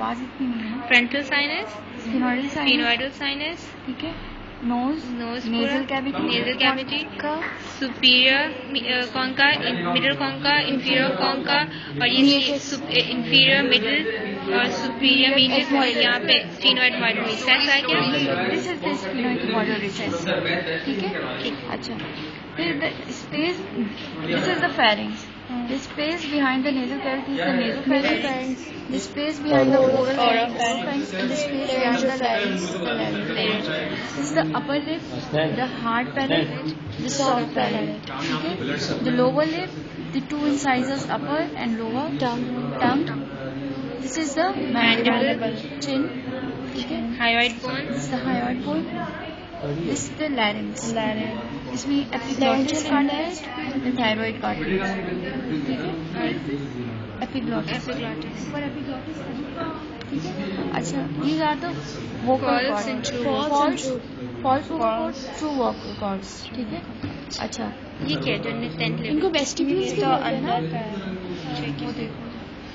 आवाज इतनी नहीं है। फ्रंटल साइनस, स्फिनोइडल साइनस, ठीक है। नोज, नेजल कैविटी का, superior concha, middle concha, inferior concha, और ये इंफीरियर मिडिल और सुपीरियर मीडियम, और यहाँ पे स्फिनोइड मॉडल रिसेस आ गया। This is the sphenoethmoidal recess, ठीक है। अच्छा, फिर the space, this is the pharynx. The space behind the nasal cavity is the nasopharynx. The space behind the oral pharynx, and the space behind the larynx, the larynx. This is the upper lip, the hard palate, the soft palate. Okay. The lower lip, the two incisors, upper and lower tongue. This is the mandible, chin. Okay. Hyoid bone. This is the hyoid bone. This is the larynx. इसमें epiglottis cartilage, the thyroid cartilage, ठीक है। epiglottis, ऊपर epiglottis, ठीक है। अच्छा, these are the vocal cords, false vocal cords, true vocal cords, ठीक है। अच्छा, ये क्या जो टेंथ लेवल, इनको vestibules भी बोलते हैं ना। वो देखो,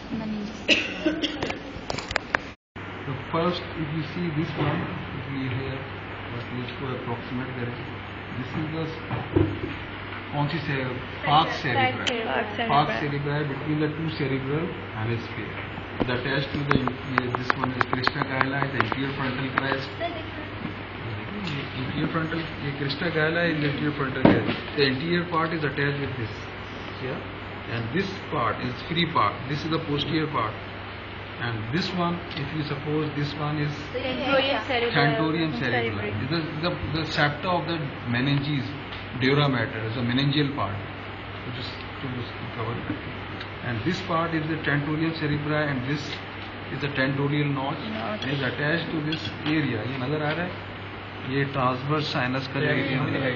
So first, if you see this one, if we here, but let's go approximate there. This is the कौन सी से falx cerebri between the two cerebral hemisphere. The attached to the this one is crista gala, the anterior frontal crest. Anterior frontal, ये crista gala is the anterior frontal crest. The anterior part is attached with this, yeah, and this part is free part. This is the posterior part. And this one, if you suppose this one is tentorium cerebri, the septa of the meninges, dura mater, is the meningeal part, which is to cover that. And this part is the tentorium cerebri, and this is the tentorial notch, and is attached to this area. ये नजर आ रहा है? ये transverse sinus का जो area है,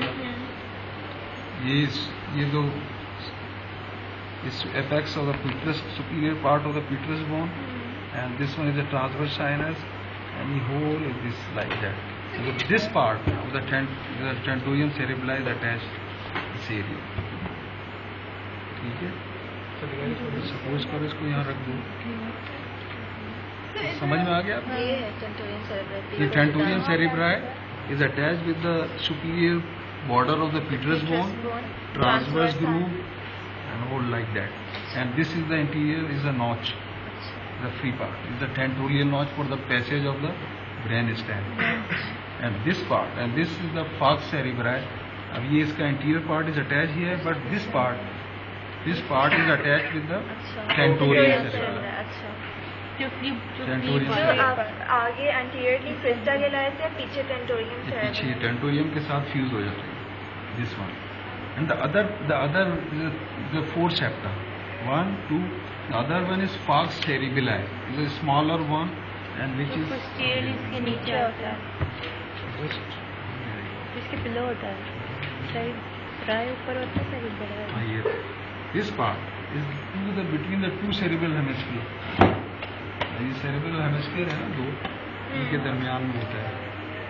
ये जो is apex of the petrous, superior part of the petrous bone. And this one is the transverse sinus, and the whole is this like that. So this part of the tentorium cerebri is attached to this area. ठीक है? Suppose करो इसको यहाँ रख दो, समझ में आ गया? ये tentorium cerebri is attached with the superior border of the petrous bone, transverse groove, and whole like that. And this is the interior, is the notch. The free part is the tentorial notch for the passage of the brain stem. And this part, and this is the falx cerebri. अब ये इसका anterior part is attached here, but this part is attached with the tentorial cerebri. Tentorium cerebri. आगे anteriorly crista galae से पीछे tentorium cerebri. पीछे tentorium के साथ fuse हो जाते हैं. This one. And the other the four septa. 1, 2. The other one is falx cerebelli. It's a smaller one, and which is posteriorly इसके नीचे होता है, इसके below होता है, राय ऊपर होता है, फिर बड़ा है। ये this part is between the two cerebral hemisphere. ये cerebral hemisphere है ना, दो, इनके दरमियान में होता है.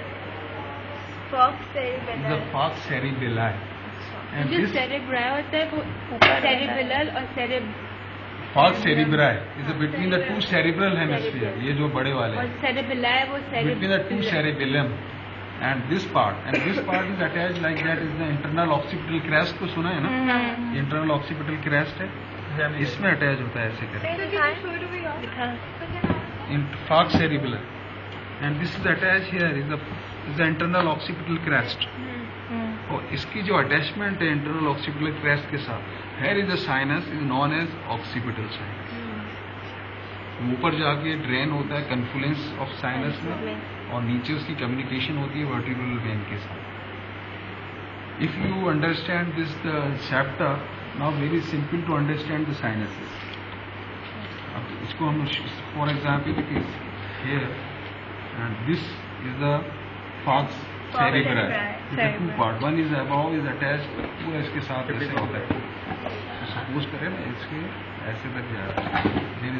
falx cerebelli. The falx cerebelli. And जो cerebri होता है वो cerebellal और falx cerebri is between the two cerebral hemisphere. ये जो बड़े वाले और cerebelli वो between the two cerebellum, and this part is attached like that is the internal occipital crest को सुना है ना? Internal occipital crest है, इसमें अटैच होता है ऐसे करके in falx cerebelli, and this is attached here is the internal occipital crest. और इसकी जो अटैचमेंट है इंटरनल ऑक्सीपिटल क्रेस्ट के साथ, here is the sinus is known as occipital sinus. ऊपर जाके ड्रेन होता है कन्फ्लुएंस ऑफ साइनस में, और नीचे उसकी कम्युनिकेशन होती है वर्टिब्रल वेन के साथ. If you understand this the septa, now very simple to understand the sinuses. अब इसको हम for example here, and this is the falx cerebri. The two part, one is above is attached, वो इसके साथ ऐसे होता है. तो सपोज करें ना इसके ऐसे तक जा रहा है,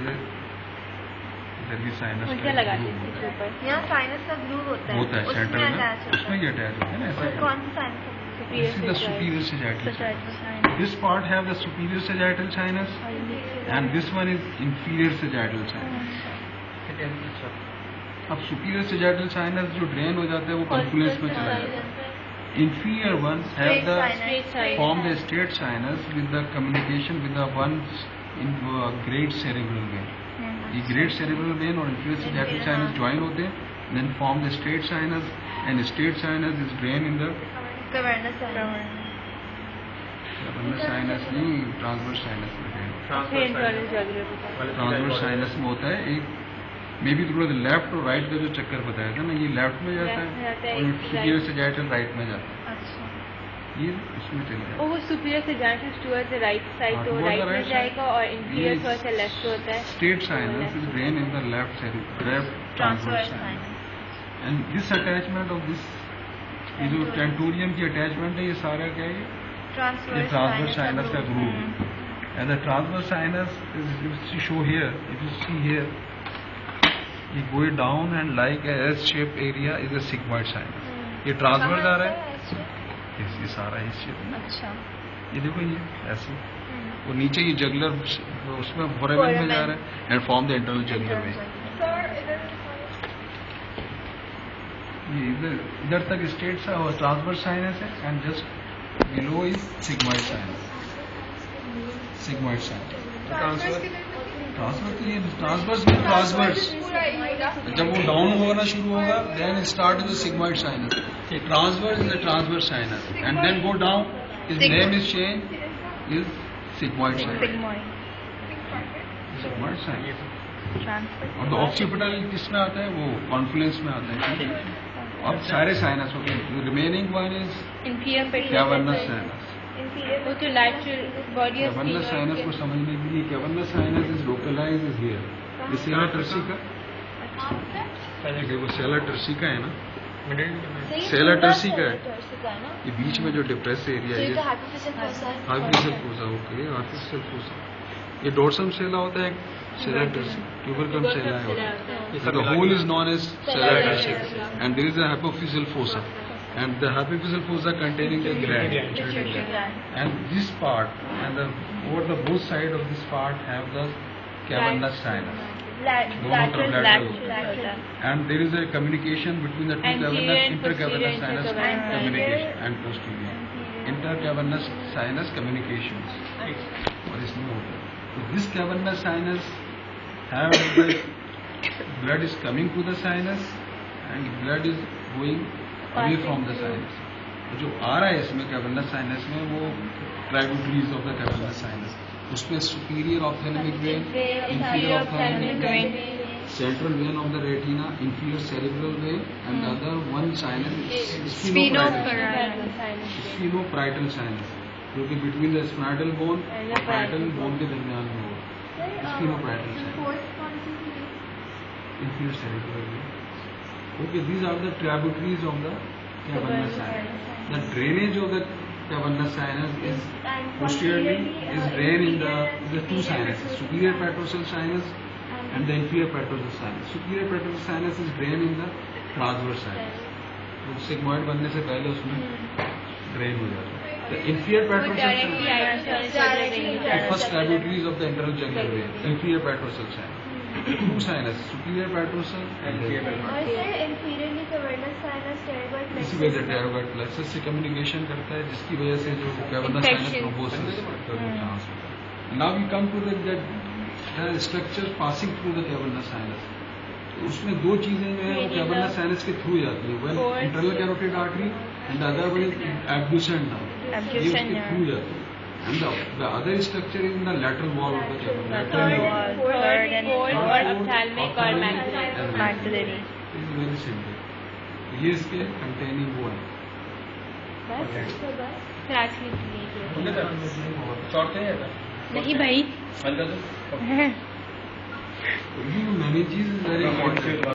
इधर भी साइनस का यहाँ साइनस का ग्रूव होता है सेंटर में, उसमें ही अटैच होता है ना ऐसे. कौन सा sinus? This is the superior sagittal sinus. This part have the superior sagittal sinus, and this one is inferior sagittal sinus. अब सुपीरियर सैजिटल साइनस जो ड्रेन हो जाता है वो कॉन्फ्लुएंस में चला जाता है. Inferior ones have the form the straight sinus with the communication with the ones in great cerebral vein. ये great cerebral vein और inferior sagittal sinus join होते हैं, then form the straight sinus, and straight sinus is drain in the cavernous sinus. cavernous sinus नहीं, transverse sinus में drain. transverse sinus में होता है एक मे बी थोड़ा लेफ्ट और राइट का जो चक्कर बताया था ना, ये लेफ्ट में जाता है और सुपीरियर सैजिटल राइट में जाता है. ये इसमें चले जाता है. वो superior sagittal towards the right side तो राइट में जाएगा और इंफीरियर टुवर्ड्स द लेफ्ट होता है. Straight sinus is drain in the left transverse sinus. And this attachment of this ये जो टेंटोरियम की अटैचमेंट है ये सारा क्या है, ये ट्रांसवर्स साइनस का groove. And the transverse sinus is show here, if you see here ये go down and like S shape area is a sigmoid sinus. ये ट्रांसवर्स आ रहा है, ये सारा इस शेप में. अच्छा, ये देखो ये ऐसे और नीचे ये जगलर उसमें फोरामेन में जा रहा है and form the internal jugular vein. ये इधर तक स्ट्रेट सा और ट्रांसवर्स साइनस है and just below is sigmoid sinus. Sigmoid sinus transverse तो ये ट्रांसवर्स में ट्रांसवर्स जब वो डाउन होना शुरू होगा then start with sigmoid sinus. Transverse is the transverse sinus and then go down, his name is change is sigmoid sinus. Sigmoid sinus और the occipital किसमें आता है, वो कॉन्फ्लुएंस में आता है. अब सारे साइनस हो गए. Remaining one is cavernous sinus. वो तो lateral body of cavernous sinus को समझने के लिए cavernous sinus is localize is here. ये सेला टर्सिका, देखो सेला टर्सिका है ना, सेला टर्सिका है. ये बीच में जो डिप्रेस एरिया है hypophyseal fossa. Okay, hypophyseal fossa. ये डोर्सम सेला होता है, सेला टर्सिका ट्यूबरकम सेला है. The whole is known as sella turcica and there is a hypophyseal fossa. And the hypophyseal fossa containing the gland, and this part and the over the both side of this part have the cavernous sinus. Lateral. And there is a communication between the two cavernous intercavernous sinus communication and posterior intercavernous sinus communications. और इसमें होता है. So this cavernous sinus have the blood is coming to the sinus and blood is going away from the sinus. जो आ रहा है इसमें cavernous sinus में वो tributaries of the cavernous sinus. उसमें superior ophthalmic vein, inferior ophthalmic vein, central vein of the retina, inferior cerebral vein and other one sinus sphenoparietal sinus जो कि between the spinal bone parietal bone के दरमियान में हो. Sphenoparietal sinus, inferior cerebral vein. Okay, these are the tributaries of the cavernous sinus. The drainage of the cavernous sinus is posteriorly is drained in the two sinuses, superior petrosal sinus and the inferior petrosal sinus. Superior petrosal sinus is drained in the transverse sinus. तो sigmoid बनने से पहले उसमें drain हो जाता है. The inferior petrosal sinus, the first tributaries of the internal jugular vein, inferior petrosal sinus. Two sinus, superior petrosal and inferior cavernous sinus pterygoid plexus. इसी वजह से pterygoid plexus से कम्युनिकेशन करता है जिसकी वजह से जो कैवर्नस साइनस थ्रोम्बोसिस ट्रांस होता है. Now we come to the structure passing through the cavernous sinus. उसमें दो चीजें जो है वो कैवर्नस साइनस के थ्रू जाती है. One internal carotid artery and other one is abducent nerve. ये उसके थ्रू जाती है. And the other structure is in the lateral wall of the cavernous. Third and fourth ophthalmic or maxillary. It is very simple. ये इसके containing वो है. नहीं भाई. Managing is very important.